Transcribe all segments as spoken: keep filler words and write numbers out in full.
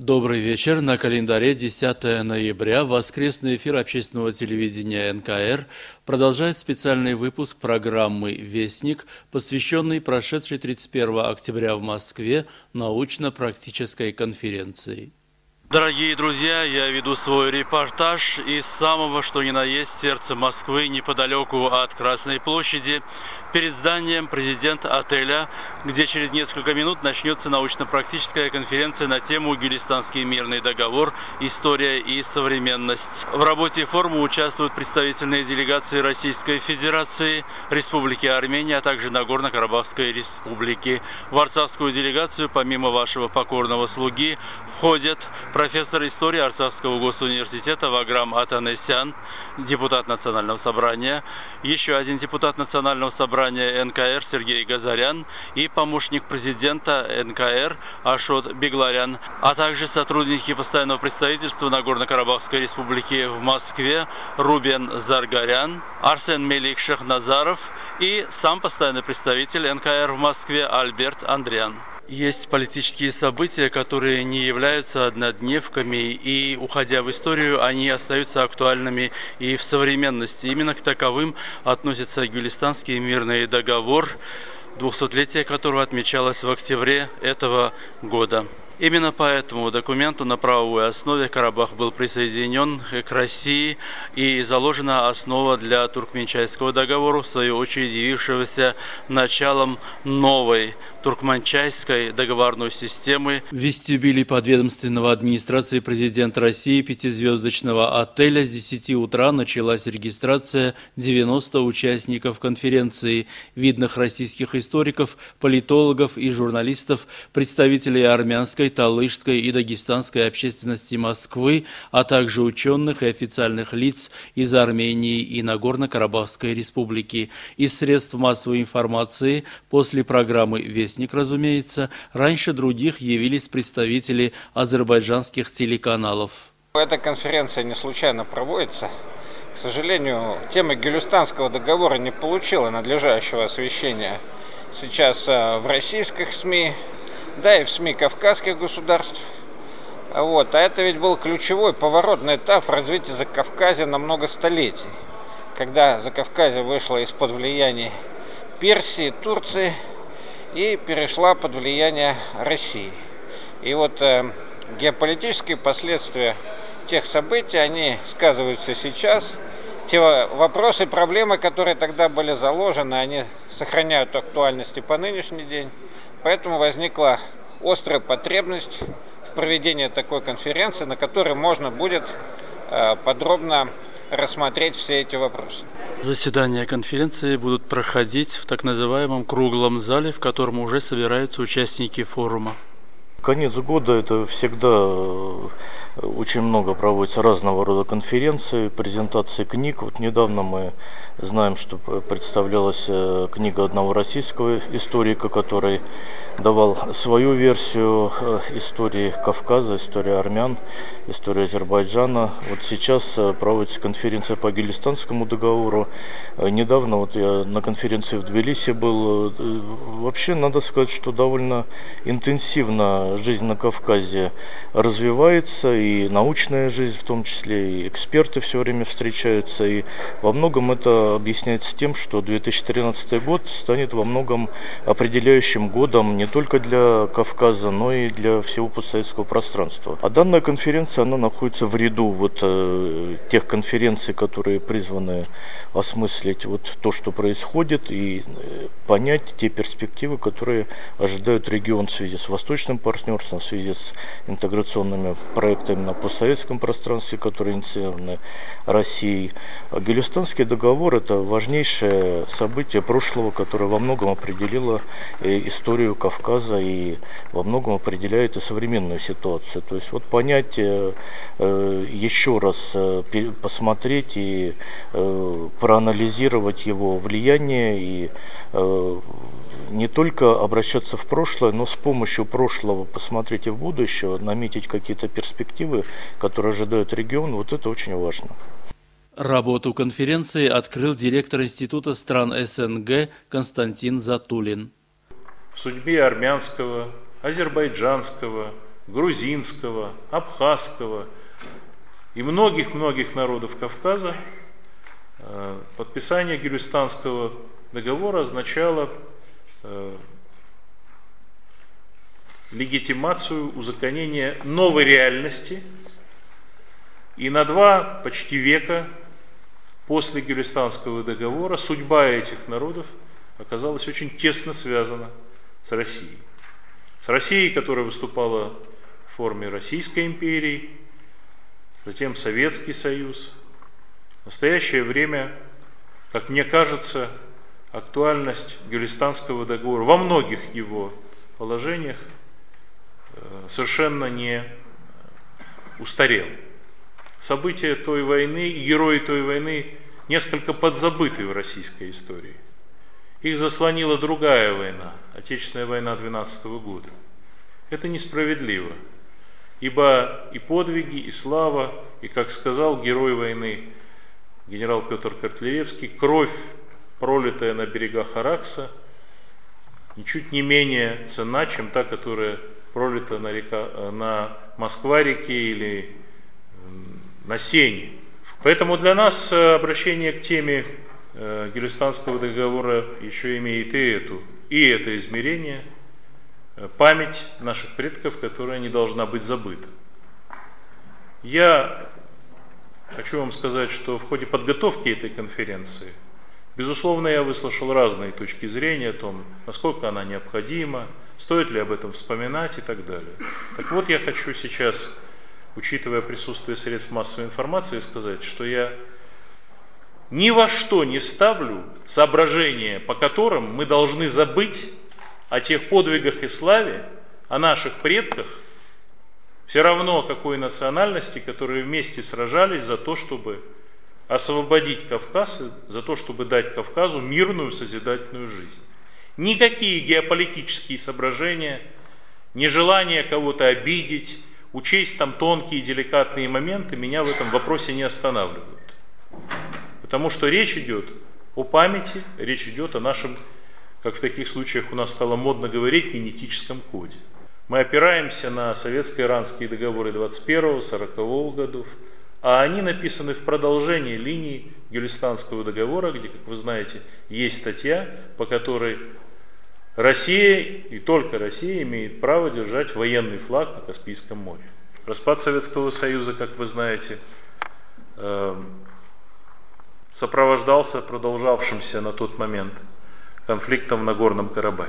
Добрый вечер. На календаре десятое ноября воскресный эфир общественного телевидения эн ка эр продолжает специальный выпуск программы «Вестник», посвященный прошедшей тридцать первого октября в Москве научно-практической конференции. Дорогие друзья, я веду свой репортаж из самого что ни на есть сердца Москвы, неподалеку от Красной площади, перед зданием президент-отеля, где через несколько минут начнется научно-практическая конференция на тему «Гюлистанский мирный договор. История и современность». В работе форума участвуют представительные делегации Российской Федерации, Республики Армения, а также Нагорно-Карабахской Республики. В арцахскую делегацию, помимо вашего покорного слуги, входят профессор истории Арцахского госуниверситета Ваграм Атанесян, депутат Национального собрания, еще один депутат Национального собрания эн ка эр Сергей Газарян и помощник президента эн ка эр Ашот Бегларян, а также сотрудники постоянного представительства Нагорно-Карабахской Республики в Москве Рубен Заргарян, Арсен Мелик Шахназаров и сам постоянный представитель эн ка эр в Москве Альберт Андриан. Есть политические события, которые не являются однодневками, и, уходя в историю, они остаются актуальными и в современности. Именно к таковым относится Гюлистанский мирный договор, двухсотлетие которого отмечалось в октябре этого года. Именно по этому документу на правовой основе Карабах был присоединен к России и заложена основа для Туркменчайского договора, в свою очередь явившегося началом новой туркменчайской договорной системы. В вестибюле подведомственного администрации президента России пятизвездочного отеля с десяти утра началась регистрация девяноста участников конференции, видных российских историков, политологов и журналистов, представителей армянской, талышской и дагестанской общественности Москвы, а также ученых и официальных лиц из Армении и Нагорно-Карабахской республики. Из средств массовой информации после программы «Вестник», разумеется, раньше других явились представители азербайджанских телеканалов. Эта конференция не случайно проводится. К сожалению, тема Гюлистанского договора не получила надлежащего освещения сейчас в российских СМИ, да и в СМИ кавказских государств. Вот. А это ведь был ключевой поворотный этап в развитии Закавказья на много столетий, когда Закавказье вышло из-под влияния Персии, Турции и перешла под влияние России. И вот э, геополитические последствия тех событий, они сказываются сейчас. Те вопросы, проблемы, которые тогда были заложены, они сохраняют актуальность и по нынешний день. Поэтому возникла острая потребность в проведении такой конференции, на которой можно будет э, подробно рассмотреть все эти вопросы. Заседания конференции будут проходить в так называемом круглом зале, в котором уже собираются участники форума. Конец года — это всегда очень много проводится разного рода конференций, презентации книг. Вот недавно мы знаем, что представлялась книга одного российского историка, который давал свою версию истории Кавказа, истории армян, истории Азербайджана. Вот сейчас проводится конференция по Гюлистанскому договору. Недавно вот я на конференции в Тбилиси был. Вообще, надо сказать, что довольно интенсивно жизнь на Кавказе развивается, и научная жизнь в том числе, и эксперты все время встречаются, и во многом это объясняется тем, что две тысячи тринадцатый год станет во многом определяющим годом не только для Кавказа, но и для всего постсоветского пространства. А данная конференция, она находится в ряду вот э, тех конференций, которые призваны осмыслить вот то, что происходит, и э, понять те перспективы, которые ожидают регион в связи с восточным партнерством, в связи с интеграционными проектами на постсоветском пространстве, которые инициированы Россией. А Гюлистанский договор — это важнейшее событие прошлого, которое во многом определило историю Кавказа и во многом определяет и современную ситуацию. То есть вот понять, еще раз посмотреть и проанализировать его влияние, и не только обращаться в прошлое, но с помощью прошлого посмотреть и в будущее, наметить какие-то перспективы, которые ожидают регион, вот это очень важно. Работу конференции открыл директор Института стран эс эн гэ Константин Затулин. В судьбе армянского, азербайджанского, грузинского, абхазского и многих-многих народов Кавказа, подписание Гюлистанского договора означало легитимацию узаконения новой реальности, и на два почти века после Гюлистанского договора судьба этих народов оказалась очень тесно связана с Россией. С Россией, которая выступала в форме Российской империи, затем Советский Союз. В настоящее время, как мне кажется, актуальность Гюлистанского договора во многих его положениях совершенно не устарела. События той войны и герои той войны несколько подзабыты в российской истории. Их заслонила другая война, Отечественная война двенадцатого года. Это несправедливо, ибо и подвиги, и слава, и, как сказал герой войны генерал Петр Котляревский, кровь, пролитая на берегах Аракса, ничуть не менее ценна, чем та, которая пролита на, река, на Москва-реке или на Сене. Поэтому для нас обращение к теме Гюлистанского договора еще имеет и, эту, и это измерение, память наших предков, которая не должна быть забыта. Я хочу вам сказать, что в ходе подготовки этой конференции, безусловно, я выслушал разные точки зрения о том, насколько она необходима, стоит ли об этом вспоминать и так далее. Так вот, я хочу сейчас, учитывая присутствие средств массовой информации, сказать, что я ни во что не ставлю соображения, по которым мы должны забыть о тех подвигах и славе, о наших предках, все равно какой национальности, которые вместе сражались за то, чтобы освободить Кавказ, за то, чтобы дать Кавказу мирную созидательную жизнь. Никакие геополитические соображения, нежелание кого-то обидеть, учесть там тонкие деликатные моменты меня в этом вопросе не останавливают. Потому что речь идет о памяти, речь идет о нашем, как в таких случаях у нас стало модно говорить, генетическом коде. Мы опираемся на советско-иранские договоры двадцать первого — сорокового годов, а они написаны в продолжении линии Гюлистанского договора, где, как вы знаете, есть статья, по которой Россия и только Россия имеет право держать военный флаг на Каспийском море. Распад Советского Союза, как вы знаете, сопровождался продолжавшимся на тот момент конфликтом в Нагорном Карабахе.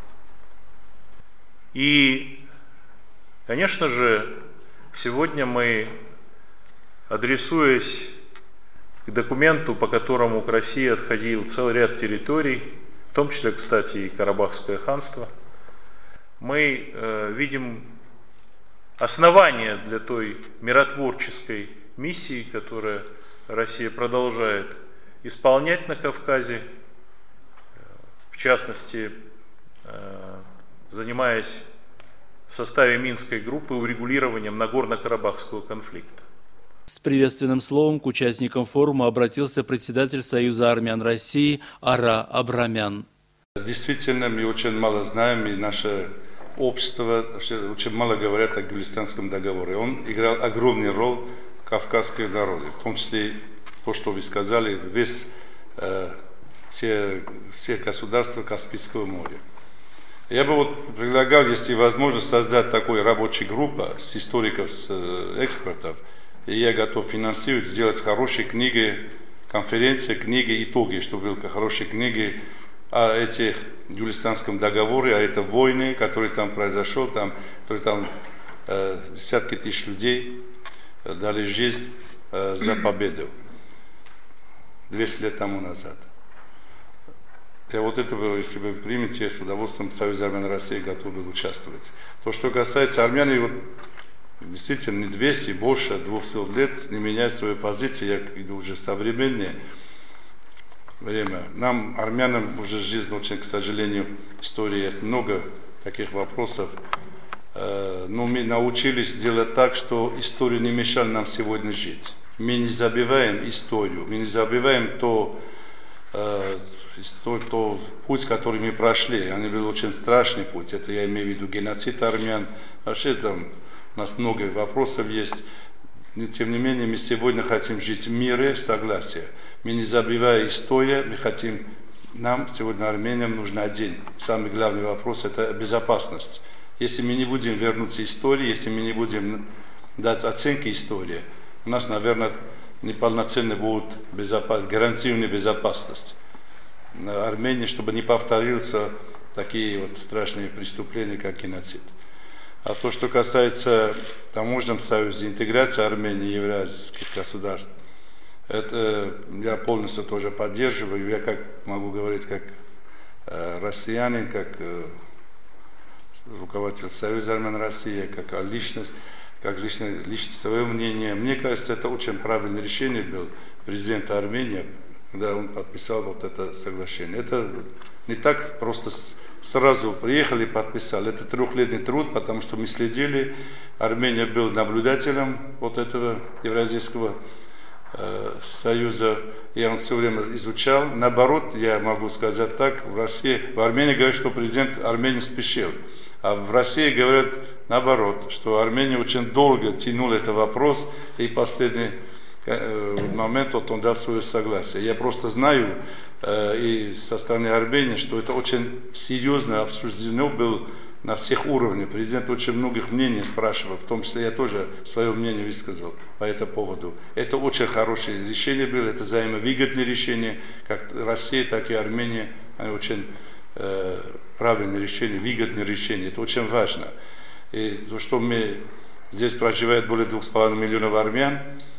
И, конечно же, сегодня мы, адресуясь к документу, по которому к России отходил целый ряд территорий, в том числе, кстати, и Карабахское ханство, мы э, видим основания для той миротворческой миссии, которую Россия продолжает исполнять на Кавказе, в частности, э, занимаясь в составе Минской группы урегулированием Нагорно-Карабахского конфликта. С приветственным словом к участникам форума обратился председатель Союза армян России Ара Абрамян. Действительно, мы очень мало знаем, и наше общество очень мало говорят о Гюлистанском договоре. Он играл огромную роль в кавказской народе, в том числе то, что вы сказали, весь, э, все, все государства Каспийского моря. Я бы вот предлагал, если возможно, создать такую рабочую группу с историков, с экспертов, и я готов финансировать, сделать хорошие книги, конференции, книги, итоги, чтобы были хорошие книги о этих Гюлистанском договоре, о этой войне, которая там произошла, там, которые там э, десятки тысяч людей э, дали жизнь э, за победу двести лет тому назад. Я вот этого, если вы примете, с удовольствием в Союзе армян России готов был участвовать. То, что касается армян, вот, действительно не двести, больше двухсот лет не меняют свою позицию, я иду уже современное время. Нам, армянам, уже жизнь очень, к сожалению, история есть много таких вопросов. Но мы научились делать так, что история не мешала нам сегодня жить. Мы не забываем историю, мы не забываем то, э, то, то путь, который мы прошли, они был очень страшный путь. Это я имею в виду геноцид армян. Вообще там у нас много вопросов есть. Но, тем не менее, мы сегодня хотим жить в мире, в согласии. Мы не забывая историю, мы хотим, нам сегодня, армянам, нужен один. Самый главный вопрос – это безопасность. Если мы не будем вернуться истории, если мы не будем дать оценки истории, у нас, наверное, неполноценно будет безопас... гарантированная безопасность. Армении, чтобы не повторился такие вот страшные преступления, как геноцид. А то, что касается таможенного союза, интеграции Армении и евразийских государств, это я полностью тоже поддерживаю. Я как могу говорить, как э, россиянин, как э, руководитель Союза армян России, как личность, как личное, личное свое мнение. Мне кажется, это очень правильное решение было президента Армении, когда он подписал вот это соглашение. Это не так просто сразу приехали и подписали. Это трехлетний труд, потому что мы следили. Армения был наблюдателем вот этого Евразийского э, союза. И он все время изучал. Наоборот, я могу сказать так, в России, в Армении говорят, что президент Армении спешил. А в России говорят наоборот, что Армения очень долго тянула этот вопрос, и в последний момент вот он дал свое согласие. Я просто знаю э, и со стороны Армении, что это очень серьезно обсуждено было на всех уровнях. Президент очень многих мнений спрашивал, в том числе я тоже свое мнение высказал по этому поводу. Это очень хорошее решение было, это взаимовыгодное решение, как Россия, так и Армения. Они очень э, правильное решение, выгодное решение. Это очень важно. И то, что мы здесь проживает более двух с половиной миллионов армян,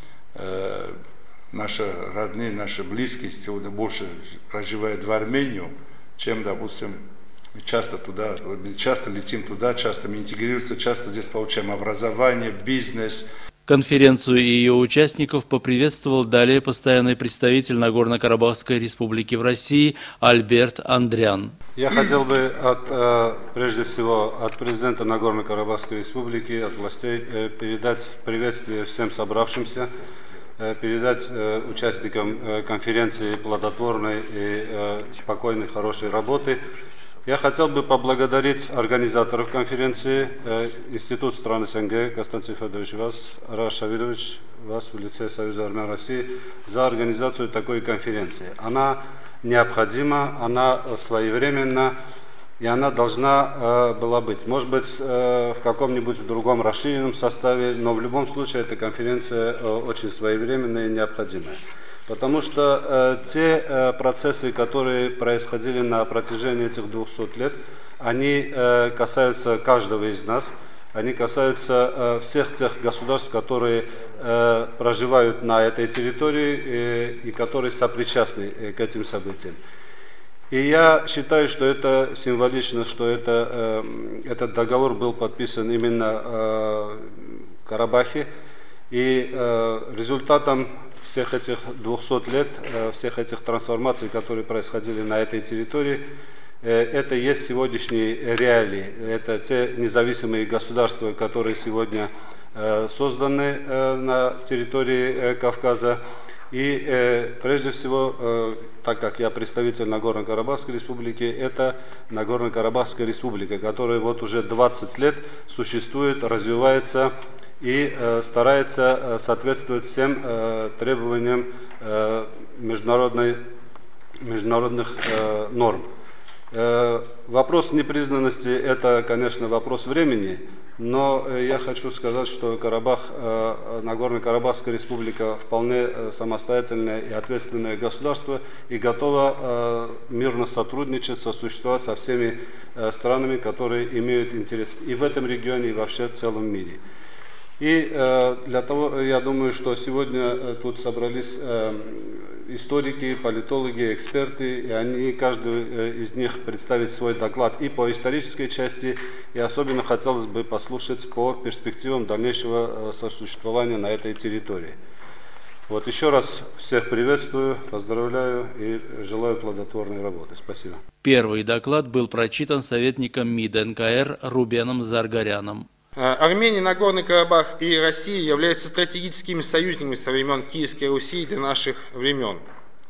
э, наши родные, наши близкие сегодня больше проживают в Армению, чем, допустим, мы часто туда, мы часто летим туда, часто мы интегрируемся, часто здесь получаем образование, бизнес. Конференцию и ее участников поприветствовал далее постоянный представитель Нагорно-Карабахской республики в России Альберт Андрян. Я хотел бы от, прежде всего от президента Нагорно-Карабахской республики, от властей передать приветствие всем собравшимся, передать участникам конференции плодотворной и спокойной, хорошей работы. Я хотел бы поблагодарить организаторов конференции, Институт стран СНГ, Константин Федорович, вас, Араш Шавирович, вас в лице Союза армян России, за организацию такой конференции. Она необходима, она своевременна, и она должна э, была быть. Может быть, э, в каком-нибудь другом расширенном составе, но в любом случае эта конференция э, очень своевременная и необходимая. Потому что э, те э, процессы, которые происходили на протяжении этих двухсот лет, они э, касаются каждого из нас, они касаются э, всех тех государств, которые э, проживают на этой территории э, и которые сопричастны э, к этим событиям. И я считаю, что это символично, что это, э, этот договор был подписан именно э, в Карабахе, и э, результатом всех этих двухсот лет, всех этих трансформаций, которые происходили на этой территории, это есть сегодняшние реалии. Это те независимые государства, которые сегодня созданы на территории Кавказа. И прежде всего, так как я представитель Нагорно-Карабахской республики, это Нагорно-Карабахская республика, которая вот уже двадцать лет существует, развивается и э, старается э, соответствовать всем э, требованиям э, международной, международных э, норм. Э, вопрос непризнанности – это, конечно, вопрос времени, но э, я хочу сказать, что Карабах, э, Нагорно-Карабахская республика вполне э, самостоятельное и ответственное государство и готово э, мирно сотрудничать, сосуществовать со всеми э, странами, которые имеют интерес и в этом регионе, и вообще в целом мире. И э, для того, я думаю, что сегодня э, тут собрались э, историки, политологи, эксперты, и они, каждый э, из них представит свой доклад и по исторической части, и особенно хотелось бы послушать по перспективам дальнейшего э, сосуществования на этой территории. Вот еще раз всех приветствую, поздравляю и желаю плодотворной работы. Спасибо. Первый доклад был прочитан советником МИД эн ка эр Рубеном Заргаряном. Армения, Нагорный Карабах и Россия являются стратегическими союзниками со времен Киевской Руси до наших времен.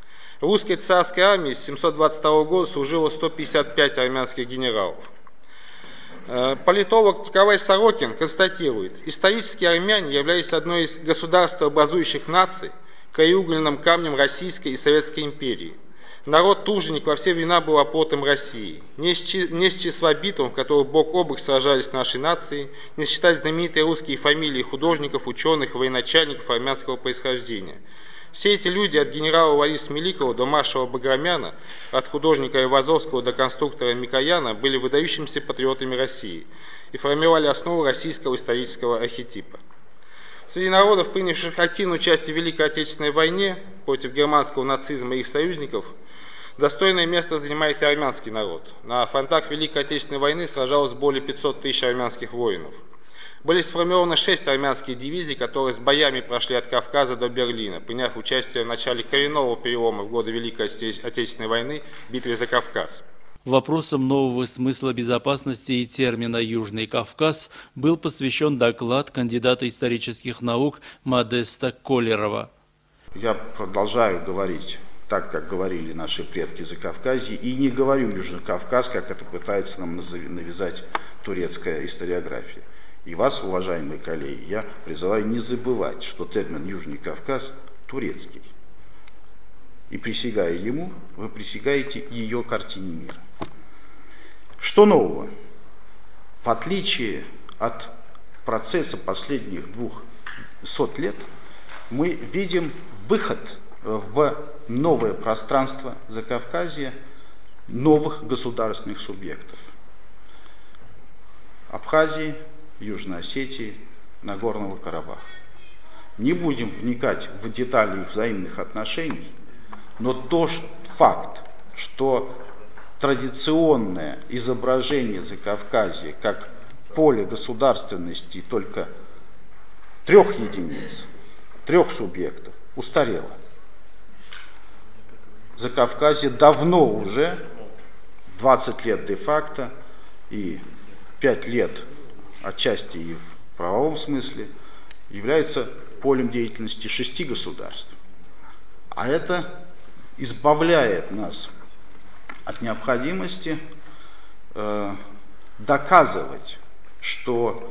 В русской царской армии с семьсот двадцать второго года служило сто пятьдесят пять армянских генералов. Политолог Николай Сорокин констатирует, исторические армяне являлись одной из государствообразующих наций, краеугольным камнем Российской и Советской империи. Народ-труженик во все времена был оплотом России. Не с числа битв, в которых бок о бок сражались наши нации, не считать знаменитые русские фамилии художников, ученых, военачальников армянского происхождения. Все эти люди, от генерала Ларисы Меликова до маршала Баграмяна, от художника Айвазовского до конструктора Микояна, были выдающимися патриотами России и формировали основу российского исторического архетипа. Среди народов, принявших активное участие в Великой Отечественной войне против германского нацизма и их союзников, достойное место занимает и армянский народ. На фронтах Великой Отечественной войны сражалось более пятисот тысяч армянских воинов. Были сформированы шесть армянских дивизий, которые с боями прошли от Кавказа до Берлина, приняв участие в начале коренного перелома в годы Великой Отечественной войны в битве за Кавказ. Вопросам нового смысла безопасности и термина «Южный Кавказ» был посвящен доклад кандидата исторических наук Модеста Колерова. Я продолжаю говорить так, как говорили наши предки Закавказья, и не говорю Южный Кавказ, как это пытается нам навязать турецкая историография. И вас, уважаемые коллеги, я призываю не забывать, что термин «Южный Кавказ» турецкий. И присягая ему, вы присягаете ее картине мира. Что нового? В отличие от процесса последних двухсот лет, мы видим выход в новое пространство Закавказья новых государственных субъектов. Абхазии, Южной Осетии, Нагорного Карабаха. Не будем вникать в детали их взаимных отношений, но то факт, что традиционное изображение Закавказья как поле государственности только трех единиц, трех субъектов, устарело. Закавказье давно уже, двадцать лет де-факто и пять лет отчасти и в правовом смысле, является полем деятельности шести государств. А это избавляет нас от необходимости э, доказывать, что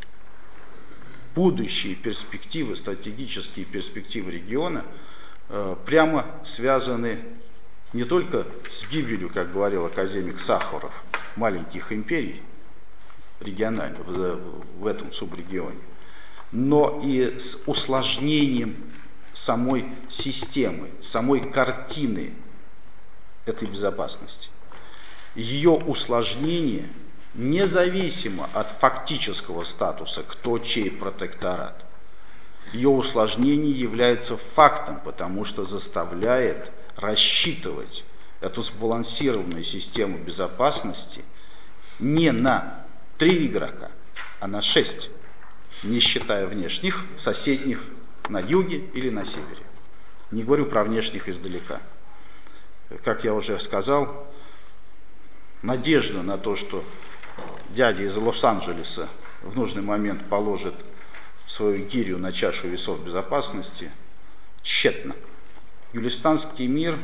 будущие перспективы, стратегические перспективы региона э, прямо связаны не только с гибелью, как говорил академик Сахаров, маленьких империй региональных в, в этом субрегионе, но и с усложнением самой системы, самой картины этой безопасности. Ее усложнение независимо от фактического статуса, кто чей протекторат. Ее усложнение является фактом, потому что заставляет рассчитывать эту сбалансированную систему безопасности не на три игрока, а на шесть, не считая внешних, соседних на юге или на севере. Не говорю про внешних издалека. Как я уже сказал, надежда на то, что дядя из Лос-Анджелеса в нужный момент положит свою гирю на чашу весов безопасности, тщетна. Гюлистанский мир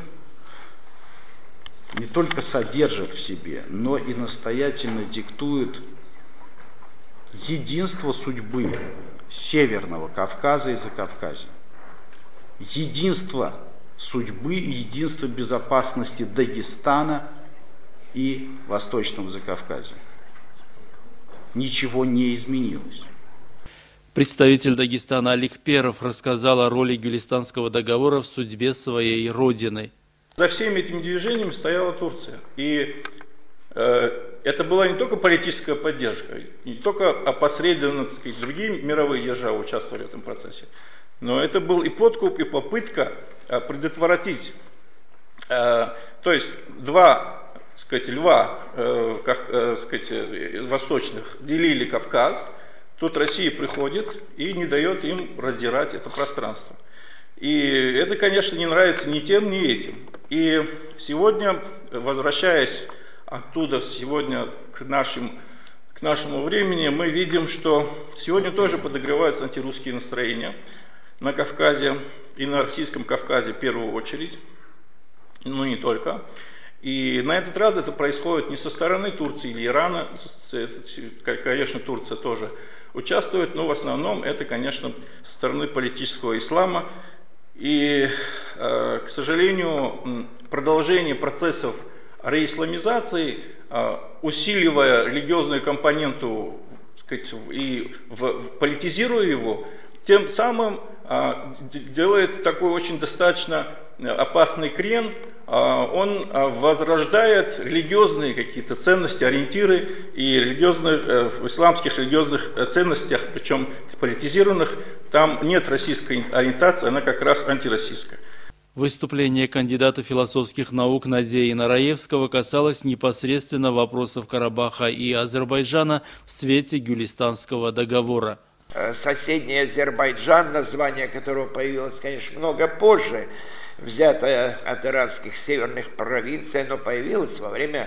не только содержит в себе, но и настоятельно диктует единство судьбы Северного Кавказа и Закавказья. Единство судьбы и единство безопасности Дагестана и Восточного Закавказья. Ничего не изменилось. Представитель Дагестана Алик Перов рассказал о роли Гюлистанского договора в судьбе своей родины. За всеми этими движениями стояла Турция. И э, это была не только политическая поддержка, не только опосредованно, так сказать, другие мировые державы участвовали в этом процессе, но это был и подкуп, и попытка э, предотвратить. Э, то есть два, так сказать, льва э, кав, э, так сказать, восточных делили Кавказ. Тут Россия приходит и не дает им раздирать это пространство. И это, конечно, не нравится ни тем, ни этим. И сегодня, возвращаясь оттуда сегодня к, нашим, к нашему времени, мы видим, что сегодня тоже подогреваются антирусские настроения на Кавказе и на Российском Кавказе в первую очередь. но не только. И на этот раз это происходит не со стороны Турции или Ирана, конечно, Турция тоже участвует, но в основном это, конечно, со стороны политического ислама. И, к сожалению, продолжение процессов реисламизации, усиливая религиозную компоненту, так сказать, и политизируя его, тем самым делает такой очень достаточно опасный крен. Он возрождает религиозные какие-то ценности, ориентиры и религиозные, в исламских религиозных ценностях, причем политизированных, там нет российской ориентации, она как раз антироссийская. Выступление кандидата философских наук Надеи Нараевского касалось непосредственно вопросов Карабаха и Азербайджана в свете Гюлистанского договора. Соседний Азербайджан, название которого появилось, конечно, много позже, взятое от иранских северных провинций, оно появилось во время,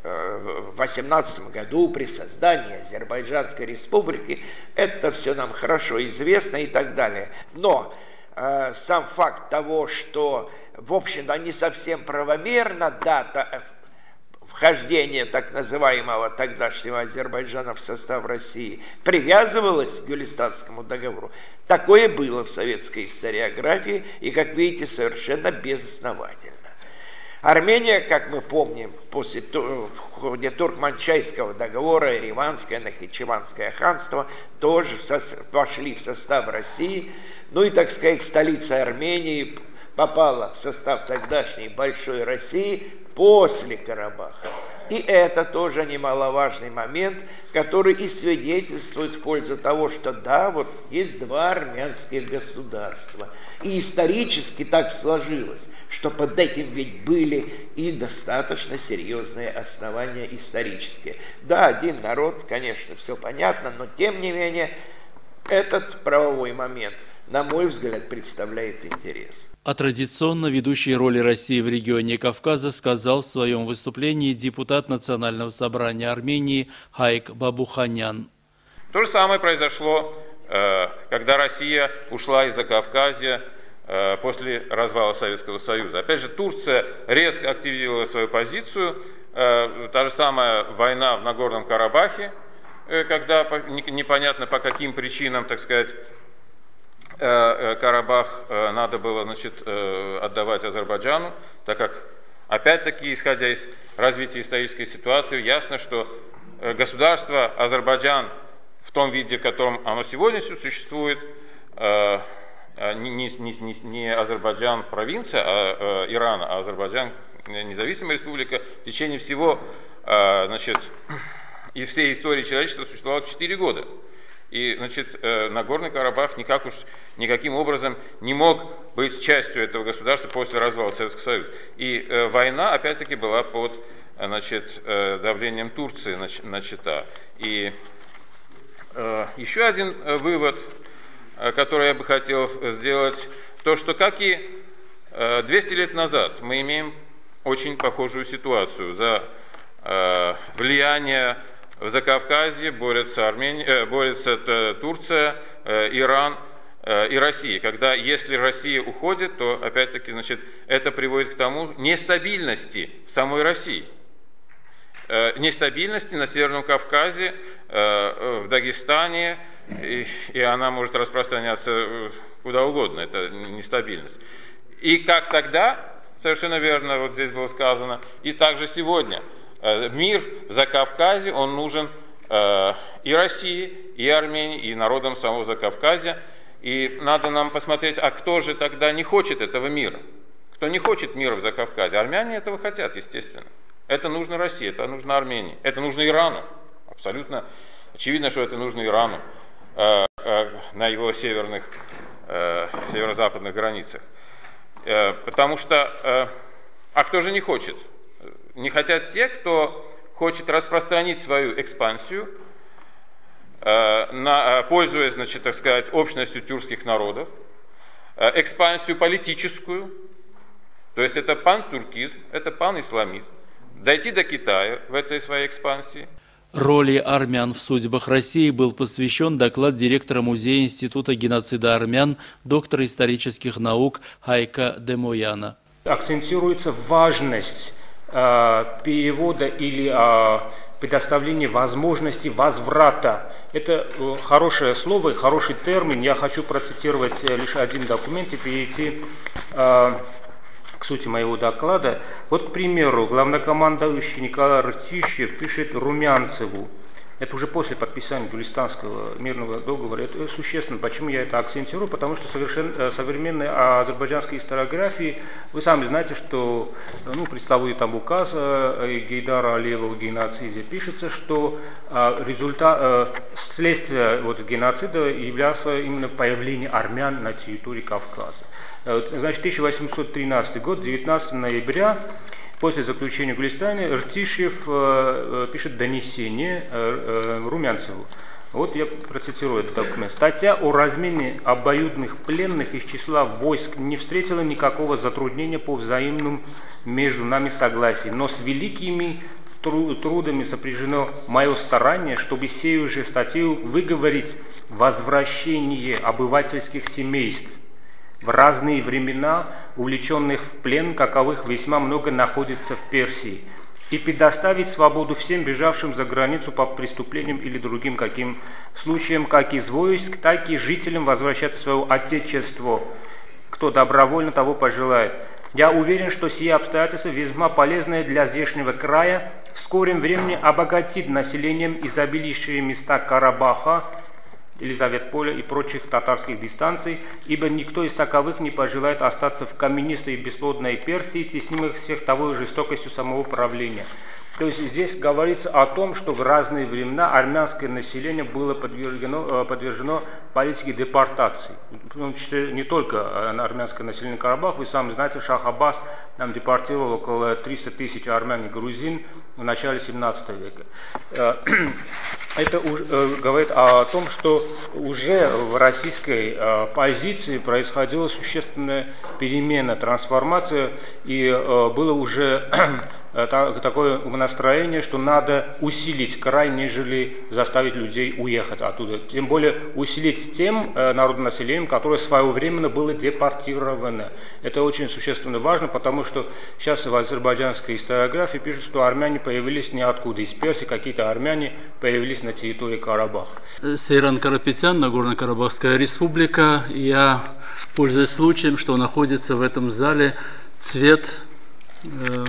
в восемнадцатом году при создании Азербайджанской республики. Это все нам хорошо известно и так далее. Но э, сам факт того, что, в общем-то, не совсем правомерна дата вхождения так называемого тогдашнего Азербайджана в состав России привязывалась к Гюлистанскому договору. Такое было в советской историографии и, как видите, совершенно безосновательно. Армения, как мы помним, после, в ходе Туркманчайского договора, Ереванское, Нахичеванское ханство тоже вошли в состав России. Ну и, так сказать, столица Армении попала в состав тогдашней Большой России после Карабаха. И это тоже немаловажный момент, который и свидетельствует в пользу того, что да, вот есть два армянских государства. И исторически так сложилось, что под этим ведь были и достаточно серьезные основания исторические. Да, один народ, конечно, все понятно, но тем не менее этот правовой момент, на мой взгляд, представляет интерес. О традиционно ведущей роли России в регионе Кавказа сказал в своем выступлении депутат Национального собрания Армении Хайк Бабуханян. То же самое произошло, когда Россия ушла из Закавказья после развала Советского Союза. Опять же, Турция резко активизировала свою позицию. Та же самая война в Нагорном Карабахе, когда непонятно по каким причинам, так сказать, Карабах надо было, значит, отдавать Азербайджану, так как, опять-таки, исходя из развития исторической ситуации, ясно, что государство Азербайджан в том виде, в котором оно сегодня существует, не, не, не, не Азербайджан провинция а, Ирана, а Азербайджан независимая республика, в течение всего, значит, и всей истории человечества существовало четыре года. И, значит, Нагорный Карабах никак уж, никаким образом не мог быть частью этого государства после развала Советского Союза. И э, война, опять-таки, была под, значит, э, давлением Турции начата. И э, еще один вывод, э, который я бы хотел сделать, то, что, как и э, двести лет назад, мы имеем очень похожую ситуацию. За э, влияние в Закавказье борются, Армения, э, борются э, Турция, э, Иран э, и Россия. Когда, если Россия уходит, то, опять-таки, значит, это приводит к тому нестабильности самой России. Э, нестабильности на Северном Кавказе, э, в Дагестане, и, и она может распространяться куда угодно, это нестабильность. И как тогда, совершенно верно, вот здесь было сказано, и также сегодня, мир в Закавказье, он нужен э, и России, и Армении, и народам самого Закавказья. И надо нам посмотреть, а кто же тогда не хочет этого мира? Кто не хочет мира в Закавказье? Армяне этого хотят, естественно. Это нужно России, это нужно Армении, это нужно Ирану. Абсолютно очевидно, что это нужно Ирану э, э, на его северных, э, северо-западных границах. Э, потому что, э, а кто же не хочет? Не хотят те, кто хочет распространить свою экспансию, э, на, пользуясь, значит, так сказать, общностью тюркских народов, э, экспансию политическую, то есть это пантуркизм, это панисламизм, дойти до Китая в этой своей экспансии. Роли армян в судьбах России был посвящен доклад директора Музея Института геноцида армян, доктора исторических наук Хайка Демояна. Акцентируется важность э, перевода или э, предоставления возможности возврата. Это э, хорошее слово, хороший термин. Я хочу процитировать э, лишь один документ и перейти э, к сути моего доклада. Вот, к примеру, главнокомандующий Николай Ртищев пишет Румянцеву. Это уже после подписания Гюлистанского мирного договора. Это существенно. Почему я это акцентирую? Потому что совершенно, современной азербайджанской историографии, вы сами знаете, что ну, представитель там указа Гейдара Алиева о геноциде пишется, что результат, следствие вот, геноцида являлся именно появление армян на территории Кавказа. Значит, тысяча восемьсот тринадцатый год, девятнадцатого ноября, после заключения Гюлистана, Ртищев э, пишет донесение э, э, Румянцеву. Вот я процитирую этот документ. Статья о размене обоюдных пленных из числа войск не встретила никакого затруднения по взаимному между нами согласию, но с великими тру- трудами сопряжено мое старание, чтобы сею же статью выговорить возвращение обывательских семейств в разные времена, увлеченных в плен, каковых весьма много находится в Персии, и предоставить свободу всем бежавшим за границу по преступлениям или другим каким случаям, как из войск, так и жителям возвращаться в свое отечество, кто добровольно того пожелает. Я уверен, что сие обстоятельства весьма полезное для здешнего края, в скором времени обогатит населением изобилующие места Карабаха, Елизаветполя и прочих татарских дистанций, ибо никто из таковых не пожелает остаться в каменистой и бесплодной Персии, теснимых всех того жестокостью самого правления. То есть здесь говорится о том, что в разные времена армянское население было подвержено, подвержено политике депортации. В том числе не только армянское население Карабаха. Вы сами знаете, Шах Аббас нам депортировал около триста тысяч армян и грузин в начале семнадцатого века. Это уже говорит о том, что уже в российской позиции происходила существенная перемена, трансформация, и было уже такое настроение, что надо усилить край, нежели заставить людей уехать оттуда. Тем более усилить тем народонаселением, которое своевременно было депортировано. Это очень существенно важно, потому что сейчас в азербайджанской историографии пишут, что армяне появились ниоткуда. Из Персии какие-то армяне появились на территории Карабаха. Сейран Карапетян, Нагорно-Карабахская республика. Я, пользуясь случаем, что находится в этом зале цвет э,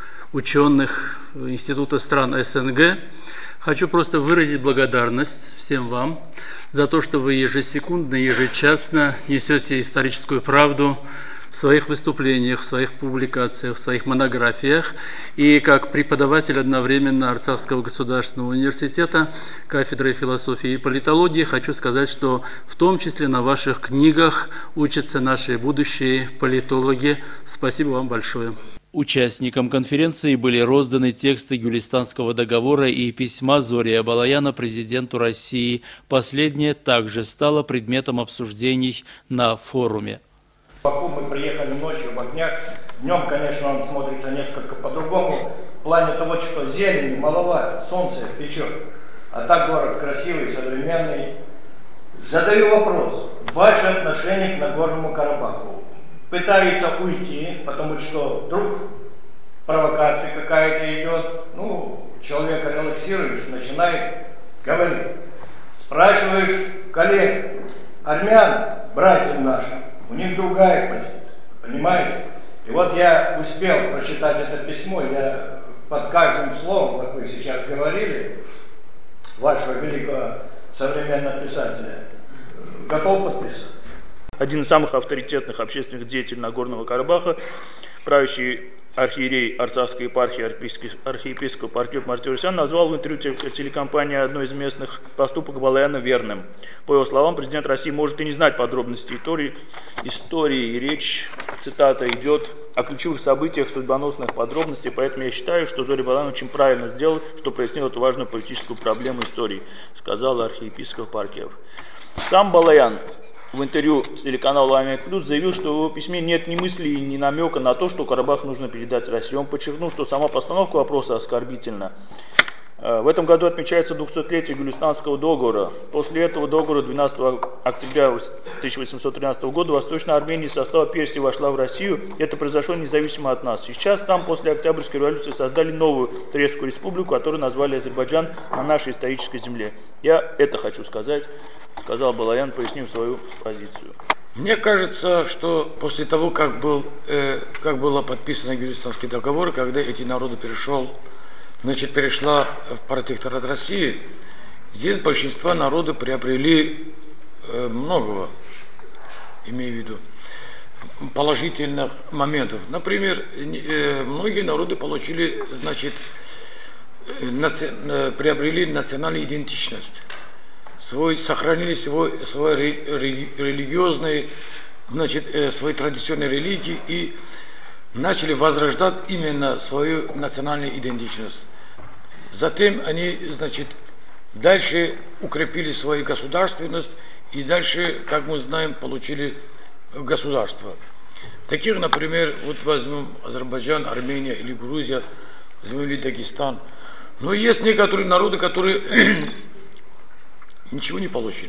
ученых Института стран СНГ, хочу просто выразить благодарность всем вам за то, что вы ежесекундно, ежечасно несете историческую правду в своих выступлениях, в своих публикациях, в своих монографиях. И как преподаватель одновременно Арцахского государственного университета, кафедры философии и политологии, хочу сказать, что в том числе на ваших книгах учатся наши будущие политологи. Спасибо вам большое. Участникам конференции были розданы тексты Гюлистанского договора и письма Зория Балаяна президенту России. Последнее также стало предметом обсуждений на форуме. В Баку мы приехали ночью в огнях. Днем, конечно, он смотрится несколько по-другому. В плане того, что зелени маловато, солнце печет. А так город красивый, современный. Задаю вопрос. Ваше отношение к Нагорному Карабаху? Пытается уйти, потому что вдруг провокация какая-то идет. Ну, человека релаксируешь, начинает говорить. Спрашиваешь коллег, армян, братьев наших, у них другая позиция, понимаете? И вот я успел прочитать это письмо, я под каждым словом, как вы сейчас говорили, вашего великого современного писателя, готов подписаться. Один из самых авторитетных общественных деятелей Нагорного Карабаха, правящий архиерей Арцахской епархии, архиепископ Аркип Мартиросян, назвал в интервью телекомпании одной из местных поступок Балаяна верным. По его словам, президент России может и не знать подробностей истории, истории и речь, цитата, идет о ключевых событиях, судьбоносных подробностей, поэтому я считаю, что Зорий Балаян очень правильно сделал, что прояснил эту важную политическую проблему истории, сказал архиепископ Аркиев. Сам Балаян в интервью с телеканалу Амик Плюс заявил, что в его письме нет ни мысли и ни намека на то, что Карабах нужно передать России. Он подчеркнул, что сама постановка вопроса оскорбительна. В этом году отмечается двухсотлетие Гюлистанского договора. После этого договора двенадцатого октября тысяча восемьсот тринадцатого года Восточная Армения из состава Персии вошла в Россию. Это произошло независимо от нас. Сейчас там после Октябрьской революции создали новую Турецкую республику, которую назвали Азербайджан, на нашей исторической земле. Я это хочу сказать, сказал Балаян, пояснив свою позицию. Мне кажется, что после того, как, был, э, как было подписано Гюлистанский договор, когда эти народы перешел, значит, перешла в протекторат России, здесь большинство народов приобрели э, многого, имею в виду, положительных моментов. Например, э, многие народы получили, значит, э, наци... э, приобрели национальную идентичность. Свой, сохранили свой, свой рели, религиозный, значит, э, свои традиционные религии и начали возрождать именно свою национальную идентичность. Затем они, значит, дальше укрепили свою государственность и дальше, как мы знаем, получили государство. Таких, например, вот возьмем Азербайджан, Армения или Грузия, возьмем или Дагестан. Но есть некоторые народы, которые ничего не получили.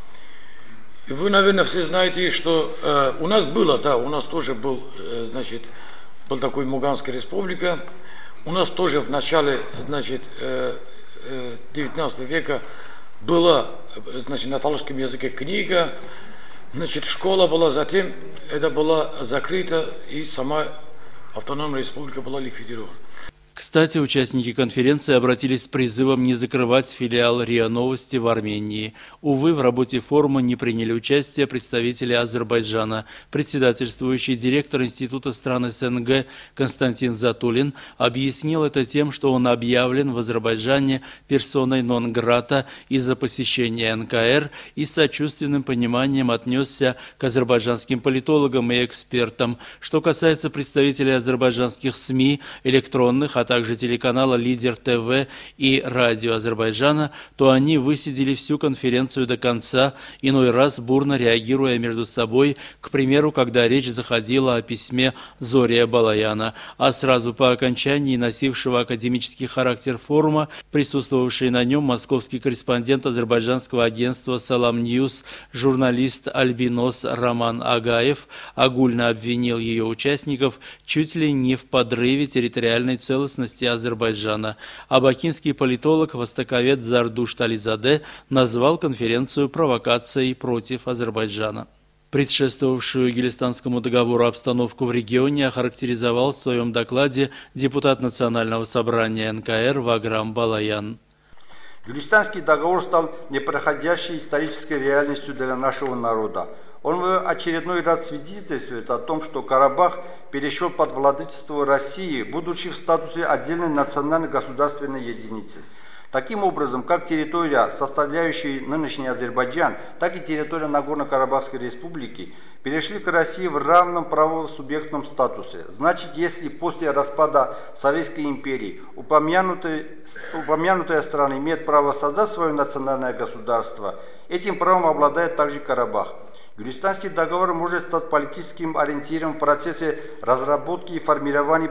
И вы, наверное, все знаете, что э, у нас было, да, у нас тоже был, э, значит, был такой Муганская республика. У нас тоже в начале, значит, э, э, девятнадцатого века была, значит, на талашском языке книга, значит, школа была, затем это была закрыта и сама автономная республика была ликвидирована. Кстати, участники конференции обратились с призывом не закрывать филиал РИА Новости в Армении. Увы, в работе форума не приняли участие представители Азербайджана. Председательствующий директор Института стран СНГ Константин Затулин объяснил это тем, что он объявлен в Азербайджане персоной нон-грата из-за посещения эн ка эр и с сочувственным пониманием отнесся к азербайджанским политологам и экспертам. Что касается представителей азербайджанских СМИ, электронных, а также телеканала «Лидер ТВ» и радио Азербайджана, то они высидели всю конференцию до конца, иной раз бурно реагируя между собой, к примеру, когда речь заходила о письме Зория Балаяна, а сразу по окончании носившего академический характер форума, присутствовавший на нем московский корреспондент азербайджанского агентства «Салам Ньюс», журналист Альбинос Роман Агаев, огульно обвинил ее участников чуть ли не в подрыве территориальной целостности Азербайджана. А бакинский политолог, востоковед Зардуш Тализаде назвал конференцию провокацией против Азербайджана. Предшествовавшую Гюлистанскому договору обстановку в регионе охарактеризовал в своем докладе депутат Национального собрания эн ка эр Ваграм Балаян. Гюлистанский договор стал непроходящей исторической реальностью для нашего народа. Он в очередной раз свидетельствует о том, что Карабах перешел под владычество России, будучи в статусе отдельной национальной государственной единицы. Таким образом, как территория, составляющая нынешний Азербайджан, так и территория Нагорно-Карабахской республики перешли к России в равном правосубъектном статусе. Значит, если после распада Советской империи упомянутая, упомянутая страна имеет право создать свое национальное государство, этим правом обладает также Карабах. Гюлистанский договор может стать политическим ориентиром в процессе разработки и формирования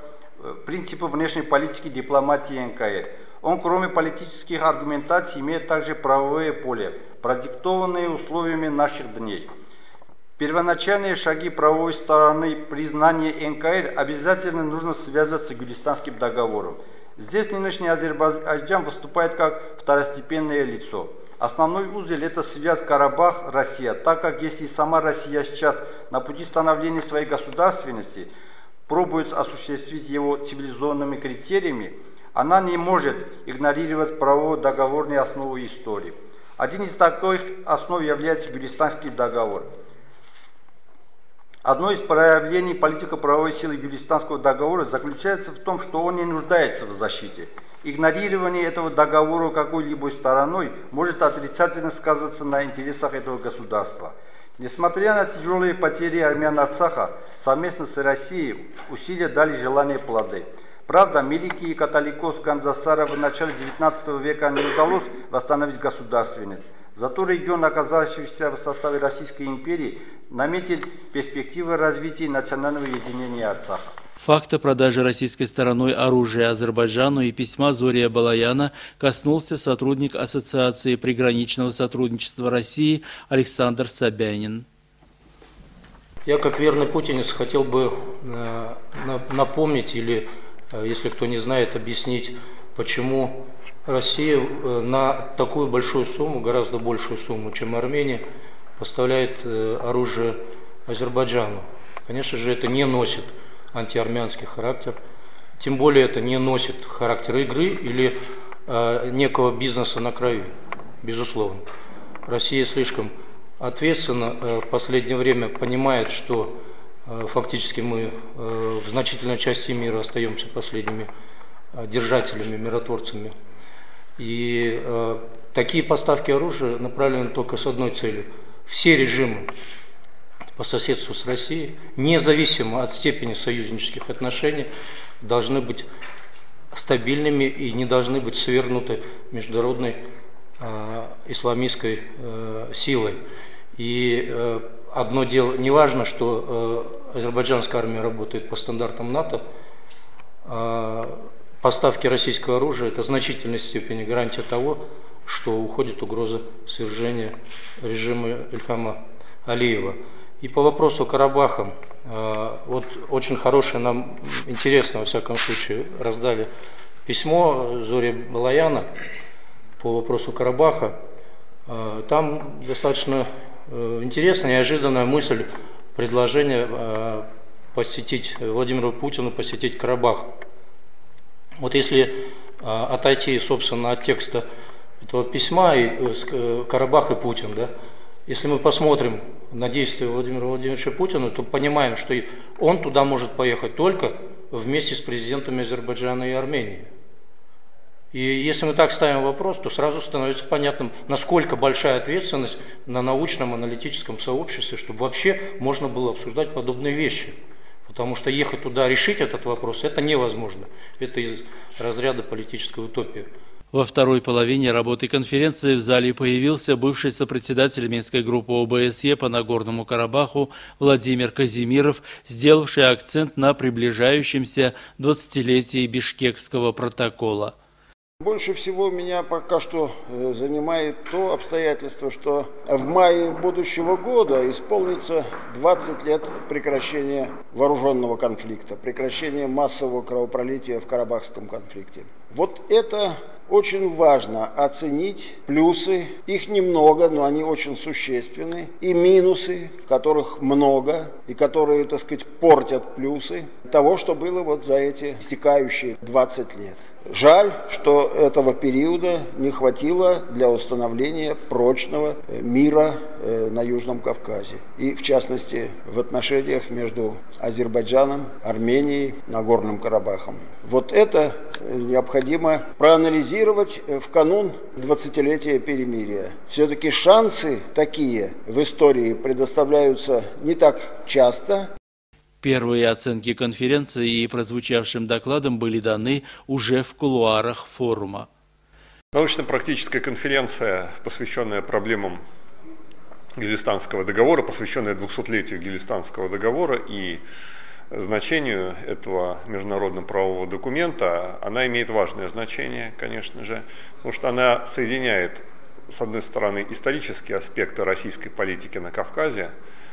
принципов внешней политики и дипломатии эн ка эр. Он, кроме политических аргументаций, имеет также правовое поле, продиктованное условиями наших дней. Первоначальные шаги правовой стороны признания эн ка эр обязательно нужно связать с Гюлистанским договором. Здесь нынешний Азербайджан выступает как второстепенное лицо. Основной узел – это связь Карабах-Россия, так как если сама Россия сейчас на пути становления своей государственности пробует осуществить его цивилизационными критериями, она не может игнорировать правово-договорные основы истории. Один из таких основ является Гюлистанский договор. Одно из проявлений политико-правовой силы Гюлистанского договора заключается в том, что он не нуждается в защите. Игнорирование этого договора какой-либо стороной может отрицательно сказаться на интересах этого государства. Несмотря на тяжелые потери армян Арцаха, совместно с Россией усилия дали желанные плоды. Правда, Мелики и католикос Ганзасара в начале девятнадцатого века не удалось восстановить государственность. Зато регион, оказавшийся в составе Российской империи, наметил перспективы развития национального единения Арцаха. Факта продажи российской стороной оружия Азербайджану и письма Зория Балаяна коснулся сотрудник Ассоциации приграничного сотрудничества России Александр Собянин. Я, как верный путинец, хотел бы напомнить или, если кто не знает, объяснить, почему Россия на такую большую сумму, гораздо большую сумму, чем Армения, поставляет оружие Азербайджану. Конечно же, это не носит антиармянский характер, тем более это не носит характер игры или э, некого бизнеса на крови, безусловно. Россия слишком ответственно э, в последнее время понимает, что э, фактически мы э, в значительной части мира остаемся последними э, держателями, миротворцами. И э, такие поставки оружия направлены только с одной целью. Все режимы по соседству с Россией, независимо от степени союзнических отношений, должны быть стабильными и не должны быть свергнуты международной э, исламистской э, силой. И э, одно дело, не важно, что э, азербайджанская армия работает по стандартам НАТО, э, поставки российского оружия – это в значительной степени гарантия того, что уходит угроза свержения режима Ильхама Алиева. И по вопросу Карабаха, вот очень хорошее, нам интересно, во всяком случае, раздали письмо Зория Балаяна по вопросу Карабаха. Там достаточно интересная, неожиданная мысль, предложение посетить, Владимиру Путину посетить Карабах. Вот если отойти, собственно, от текста этого письма, и Карабах и Путин, да, если мы посмотрим на действия Владимира Владимировича Путина, то понимаем, что он туда может поехать только вместе с президентами Азербайджана и Армении. И если мы так ставим вопрос, то сразу становится понятным, насколько большая ответственность на научном аналитическом сообществе, чтобы вообще можно было обсуждать подобные вещи. Потому что ехать туда решить этот вопрос, это невозможно. Это из разряда политической утопии. Во второй половине работы конференции в зале появился бывший сопредседатель Минской группы ОБСЕ по Нагорному Карабаху Владимир Казимиров, сделавший акцент на приближающемся двадцатилетии Бишкекского протокола. Больше всего меня пока что занимает то обстоятельство, что в мае будущего года исполнится двадцать лет прекращения вооруженного конфликта, прекращения массового кровопролития в Карабахском конфликте. Вот это очень важно оценить плюсы, их немного, но они очень существенны, и минусы, которых много, и которые, так сказать, портят плюсы того, что было вот за эти истекающие двадцать лет. Жаль, что этого периода не хватило для установления прочного мира на Южном Кавказе. И, в частности, в отношениях между Азербайджаном, Арменией, Нагорным Карабахом. Вот это необходимо проанализировать в канун двадцатилетия перемирия. Все-таки шансы такие в истории предоставляются не так часто. Первые оценки конференции и прозвучавшим докладом были даны уже в кулуарах форума. Научно-практическая конференция, посвященная проблемам Гилистанского договора, посвященная двухсотлетию Гилистанского договора и значению этого международного правового документа, она имеет важное значение, конечно же, потому что она соединяет, с одной стороны, исторические аспекты российской политики на Кавказе,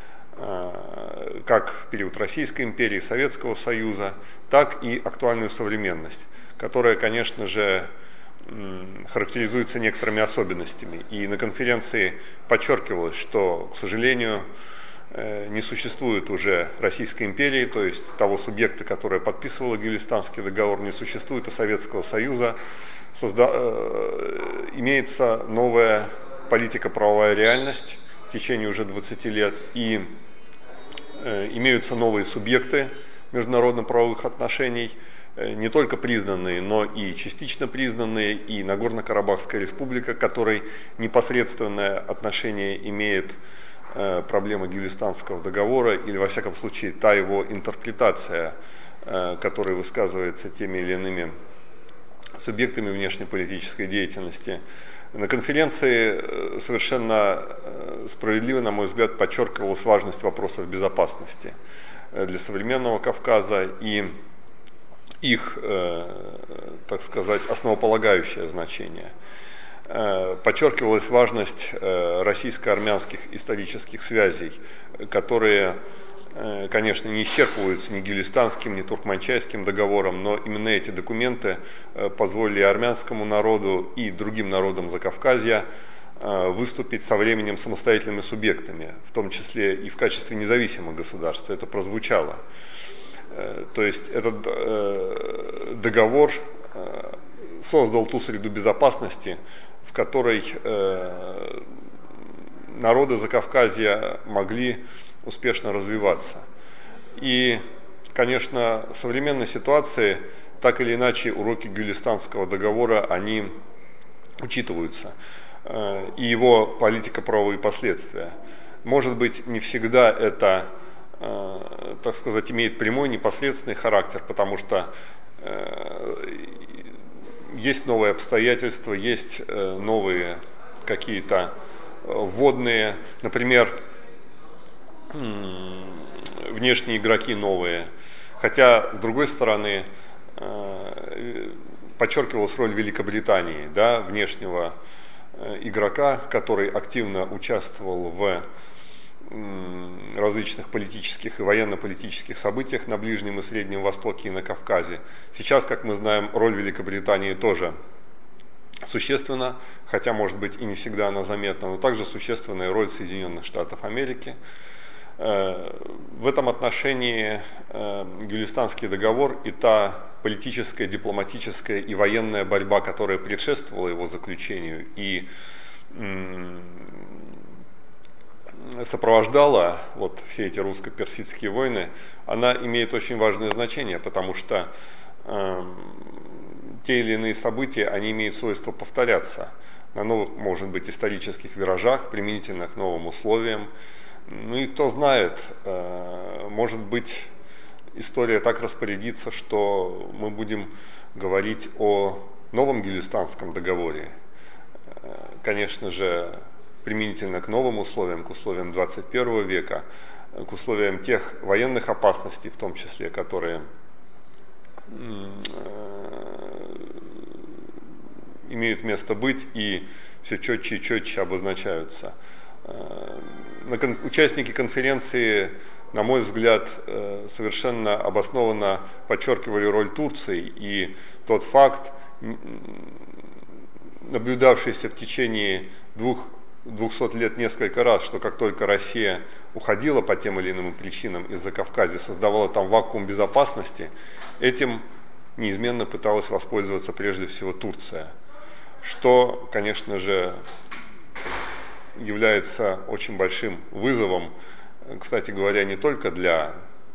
как в период Российской империи, Советского Союза, так и актуальную современность, которая, конечно же, характеризуется некоторыми особенностями. И на конференции подчеркивалось, что, к сожалению, не существует уже Российской империи, то есть того субъекта, который подписывал Гилистанский договор, не существует и Советского Союза. Созда... Имеется новая политико-правовая реальность в течение уже двадцати лет, и имеются новые субъекты международно-правовых отношений, не только признанные, но и частично признанные, и Нагорно-Карабахская республика, которой непосредственное отношение имеет проблема Гилистанского договора, или, во всяком случае, та его интерпретация, которая высказывается теми или иными субъектами внешнеполитической деятельности На конференции совершенно справедливо, на мой взгляд, подчеркивалась важность вопросов безопасности для современного Кавказа и их, так сказать, основополагающее значение. Подчеркивалась важность российско-армянских исторических связей, которые, конечно, не исчерпываются ни Гюлистанским, ни Туркманчайским договором, но именно эти документы позволили армянскому народу и другим народам Закавказья выступить со временем самостоятельными субъектами, в том числе и в качестве независимого государства. Это прозвучало. То есть этот договор создал ту среду безопасности, в которой народы Закавказья могли успешно развиваться. И, конечно, в современной ситуации так или иначе уроки Гюлистанского договора, они учитываются, и его политико-правовые последствия. Может быть, не всегда это, так сказать, имеет прямой непосредственный характер, потому что есть новые обстоятельства, есть новые какие-то вводные, например, внешние игроки новые. Хотя, с другой стороны, подчеркивалась роль Великобритании, да, внешнего игрока, который активно участвовал в различных политических и военно-политических событиях на Ближнем и Среднем Востоке и на Кавказе. Сейчас, как мы знаем, роль Великобритании тоже существенна, хотя, может быть, и не всегда она заметна, но также существенная роль Соединенных Штатов Америки. В этом отношении Гюлистанский договор и та политическая, дипломатическая и военная борьба, которая предшествовала его заключению и сопровождала вот все эти русско-персидские войны, она имеет очень важное значение, потому что э, те или иные события, они имеют свойство повторяться на новых, может быть, исторических виражах, применительно к новым условиям. Ну и кто знает, э, может быть, история так распорядится, что мы будем говорить о новом Гюлистанском договоре. Э, конечно же, применительно к новым условиям, к условиям двадцать первого века, к условиям тех военных опасностей, в том числе, которые имеют место быть и все четче и четче обозначаются. Участники конференции, на мой взгляд, совершенно обоснованно подчеркивали роль Турции и тот факт, наблюдавшийся в течение двух двухсот лет несколько раз, что как только Россия уходила по тем или иным причинам из Закавказья, создавала там вакуум безопасности, этим неизменно пыталась воспользоваться прежде всего Турция, что, конечно же, является очень большим вызовом, кстати говоря, не только для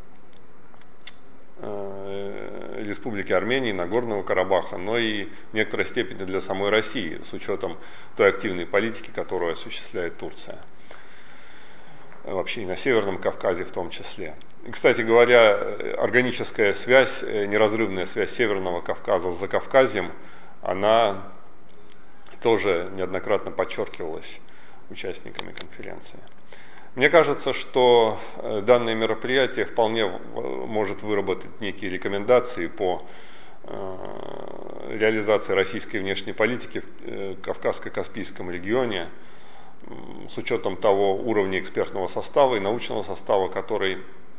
Республики Армении, Нагорного Карабаха, но и в некоторой степени для самой России, с учетом той активной политики, которую осуществляет Турция. Вообще и на Северном Кавказе в том числе. И, кстати говоря, органическая связь, неразрывная связь Северного Кавказа с Закавказьем, она тоже неоднократно подчеркивалась участниками конференции. Мне кажется, что данное мероприятие вполне может выработать некие рекомендации по реализации российской внешней политики в Кавказско-Каспийском регионе с учетом того уровня экспертного состава и научного состава, который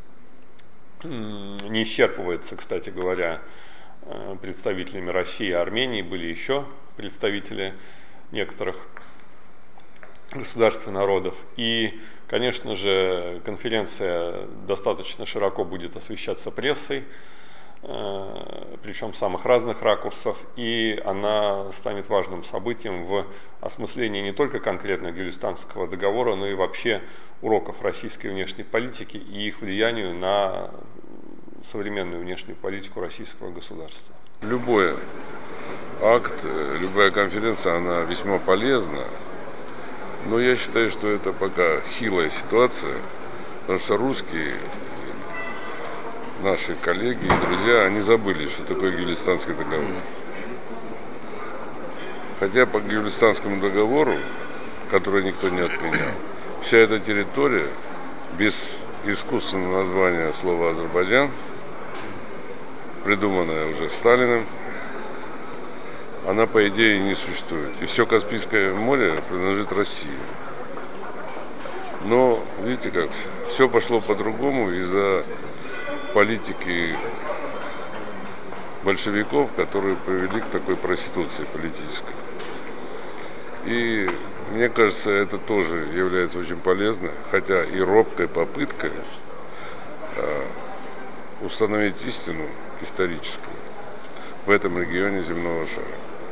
не исчерпывается, кстати говоря, представителями России и Армении. Были еще представители некоторых государств и народов. И, конечно же, конференция достаточно широко будет освещаться прессой, причем в самых разных ракурсах, и она станет важным событием в осмыслении не только конкретно Гюлистанского договора, но и вообще уроков российской внешней политики и их влиянию на современную внешнюю политику российского государства. Любой акт, любая конференция, она весьма полезна. Но я считаю, что это пока хилая ситуация, потому что русские, наши коллеги и друзья, они забыли, что такое Гюлистанский договор. Хотя по Гюлистанскому договору, который никто не отменял, вся эта территория без искусственного названия слова Азербайджан, придуманное уже Сталиным, она по идее не существует. И все Каспийское море принадлежит России. Но, видите как, все пошло по-другому из-за политики большевиков, которые привели к такой проституции политической. И мне кажется, это тоже является очень полезно, хотя и робкой попыткой э, установить истину историческую в этом регионе земного шара.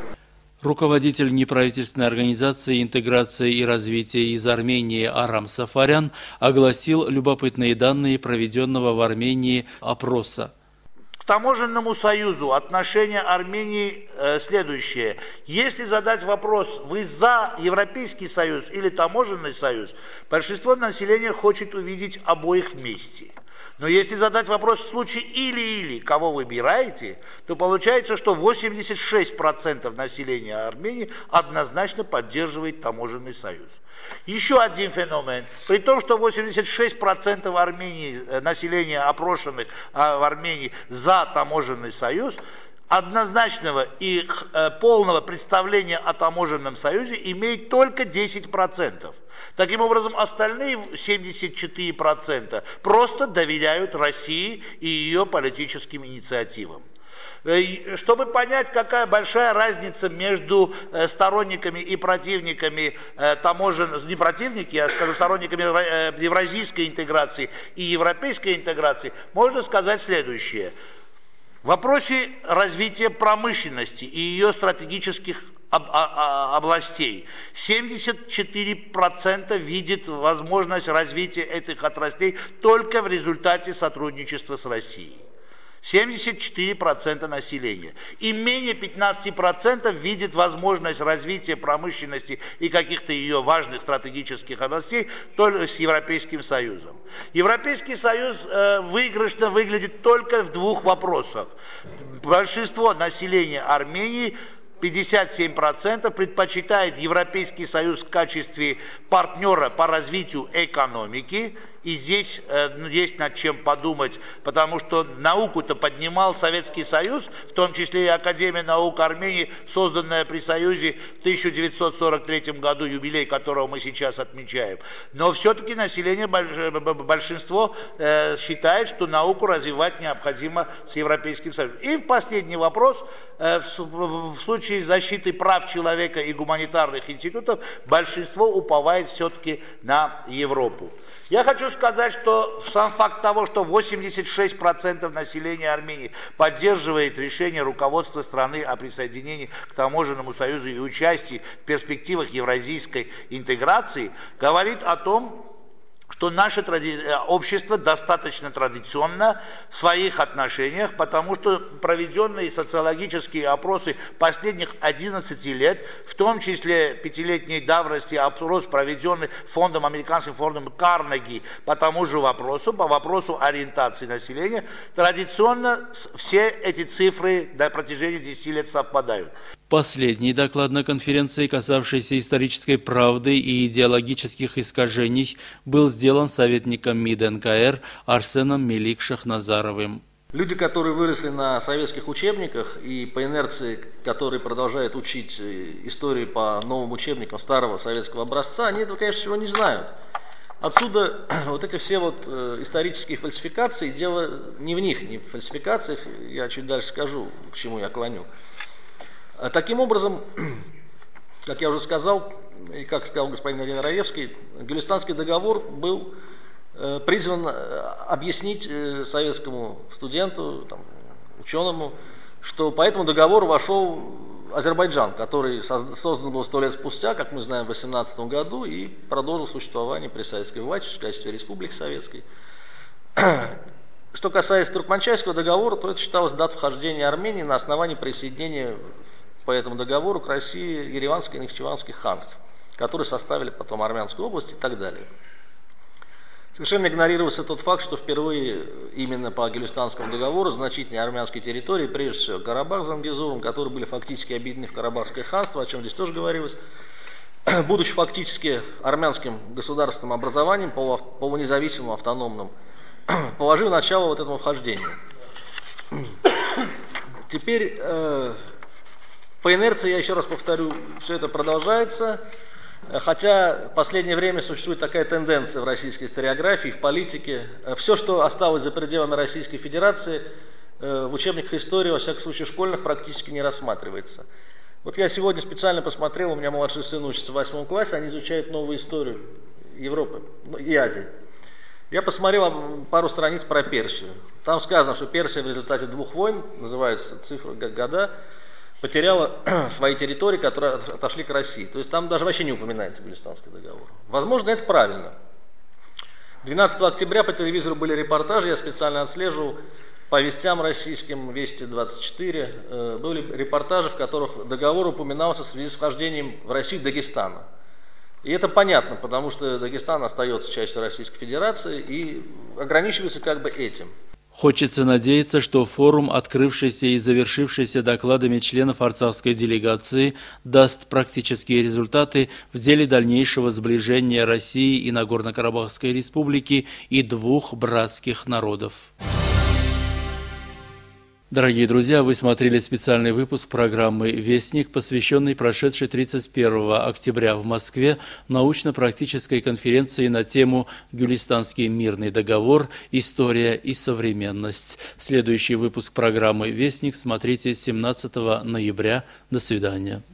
Руководитель неправительственной организации интеграции и развития из Армении Арам Сафарян огласил любопытные данные проведенного в Армении опроса. К таможенному союзу отношение Армении э, следующее. Если задать вопрос, вы за Европейский союз или таможенный союз, большинство населения хочет увидеть обоих вместе. Но если задать вопрос в случае или-или, кого выбираете, то получается, что восемьдесят шесть процентов населения Армении однозначно поддерживает таможенный союз. Еще один феномен. При том, что восемьдесят шесть процентов Армении, населения опрошенных в Армении за таможенный союз, однозначного и э, полного представления о таможенном союзе имеет только десять процентов. Таким образом, остальные семьдесят четыре процента просто доверяют России и ее политическим инициативам. Чтобы понять, какая большая разница между сторонниками и противниками таможен, не противники, а скажу, сторонниками евразийской интеграции и европейской интеграции, можно сказать следующее. В вопросе развития промышленности и ее стратегических об, о, областей семьдесят четыре процента видит возможность развития этих отраслей только в результате сотрудничества с Россией. семьдесят четыре процента населения. И менее пятнадцать процентов видит возможность развития промышленности и каких-то ее важных стратегических областей только с Европейским Союзом. Европейский Союз э, выигрышно выглядит только в двух вопросах. Большинство населения Армении, пятьдесят семь процентов, предпочитает Европейский Союз в качестве партнера по развитию экономики. И здесь э, есть над чем подумать, потому что науку-то поднимал Советский Союз, в том числе и Академия наук Армении, созданная при Союзе в тысяча девятьсот сорок третьем году, юбилей которого мы сейчас отмечаем. Но все-таки население, большинство э, считает, что науку развивать необходимо с Европейским Союзом. И последний вопрос. Э, в, в случае защиты прав человека и гуманитарных институтов большинство уповает все-таки на Европу. Я хочу сказать, что сам факт того, что восемьдесят шесть процентов населения Армении поддерживает решение руководства страны о присоединении к таможенному союзу и участии в перспективах евразийской интеграции, говорит о том, что наше тради... общество достаточно традиционно в своих отношениях, потому что проведенные социологические опросы последних одиннадцати лет, в том числе пятилетней давности опрос, проведенный фондом, американским фондом Карнеги по тому же вопросу, по вопросу ориентации населения, традиционно все эти цифры на протяжении десяти лет совпадают. Последний доклад на конференции, касавшийся исторической правды и идеологических искажений, был сделан советником МИД эн ка эр Арсеном Мелик-Шахназаровым. Люди, которые выросли на советских учебниках и по инерции, которые продолжают учить историю по новым учебникам старого советского образца, они этого, конечно, всего не знают. Отсюда вот эти все вот исторические фальсификации, дело не в них, не в фальсификациях, я чуть дальше скажу, к чему я клоню. Таким образом, как я уже сказал, и как сказал господин Владимир Раевский, Гюлистанский договор был э, призван объяснить э, советскому студенту, там, ученому, что по этому договору вошел Азербайджан, который создан был сто лет спустя, как мы знаем, в восемнадцатом году, и продолжил существование при советской власти в качестве республики советской. Что касается Туркманчайского договора, то это считалось датой вхождения Армении на основании присоединения по этому договору к России Ереванских и Нахичеванских ханств, которые составили потом Армянскую область и так далее. Совершенно игнорировался тот факт, что впервые именно по Гюлистанскому договору значительные армянские территории, прежде всего Карабах с Зангезуром, которые были фактически объединены в Карабахское ханство, о чем здесь тоже говорилось, будучи фактически армянским государственным образованием, полунезависимым, автономным, положил начало вот этому вхождению. Теперь, э, по инерции, я еще раз повторю, все это продолжается. Хотя в последнее время существует такая тенденция в российской историографии, в политике. Все, что осталось за пределами Российской Федерации, в учебниках истории, во всяком случае школьных, практически не рассматривается. Вот я сегодня специально посмотрел, у меня младший сын учится в восьмом классе, они изучают новую историю Европы и Азии. Я посмотрел пару страниц про Персию. Там сказано, что Персия в результате двух войн, называются цифры года, потеряла свои территории, которые отошли к России. То есть там даже вообще не упоминается Гюлистанский договор. Возможно, это правильно. двенадцатого октября по телевизору были репортажи, я специально отслеживал, по вестям российским, Вести двадцать четыре, были репортажи, в которых договор упоминался в связи с вхождением в Россию Дагестана. И это понятно, потому что Дагестан остается частью Российской Федерации и ограничивается как бы этим. Хочется надеяться, что форум, открывшийся и завершившийся докладами членов арцахской делегации, даст практические результаты в деле дальнейшего сближения России и Нагорно-Карабахской республики и двух братских народов. Дорогие друзья, вы смотрели специальный выпуск программы «Вестник», посвященный прошедшей тридцать первого октября в Москве научно-практической конференции на тему «Гюлистанский мирный договор. История и современность». Следующий выпуск программы «Вестник» смотрите семнадцатого ноября. До свидания.